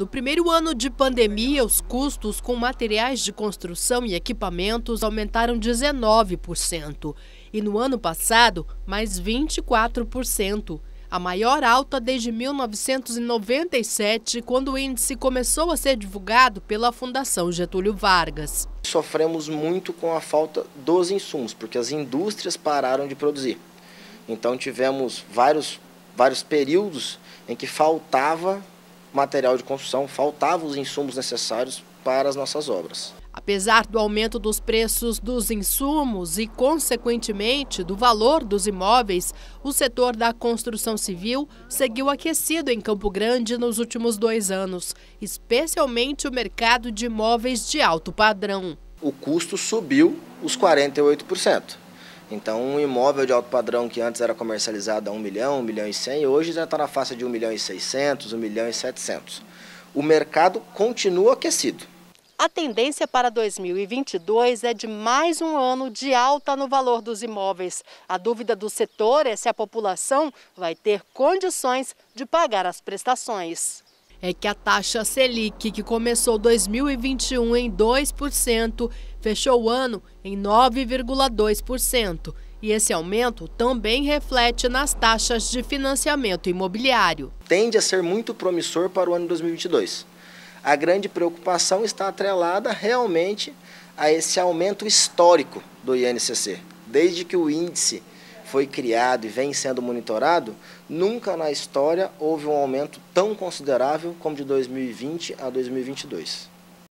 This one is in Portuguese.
No primeiro ano de pandemia, os custos com materiais de construção e equipamentos aumentaram 19%. E no ano passado, mais 24%. A maior alta desde 1997, quando o índice começou a ser divulgado pela Fundação Getúlio Vargas. Sofremos muito com a falta dos insumos, porque as indústrias pararam de produzir. Então tivemos vários períodos em que faltava material de construção, faltavam os insumos necessários para as nossas obras. Apesar do aumento dos preços dos insumos e, consequentemente, do valor dos imóveis, o setor da construção civil seguiu aquecido em Campo Grande nos últimos 2 anos, especialmente o mercado de imóveis de alto padrão. O custo subiu os 48%. Então, um imóvel de alto padrão que antes era comercializado a 1 milhão, 1 milhão e 100, hoje já está na faixa de 1 milhão e 600, 1 milhão e 700. O mercado continua aquecido. A tendência para 2022 é de mais um ano de alta no valor dos imóveis. A dúvida do setor é se a população vai ter condições de pagar as prestações. É que a taxa Selic, que começou 2021 em 2%, fechou o ano em 9,2%. E esse aumento também reflete nas taxas de financiamento imobiliário. Tende a ser muito promissor para o ano de 2022. A grande preocupação está atrelada realmente a esse aumento histórico do INCC. Desde que o índice foi criado e vem sendo monitorado, nunca na história houve um aumento tão considerável como de 2020 a 2022.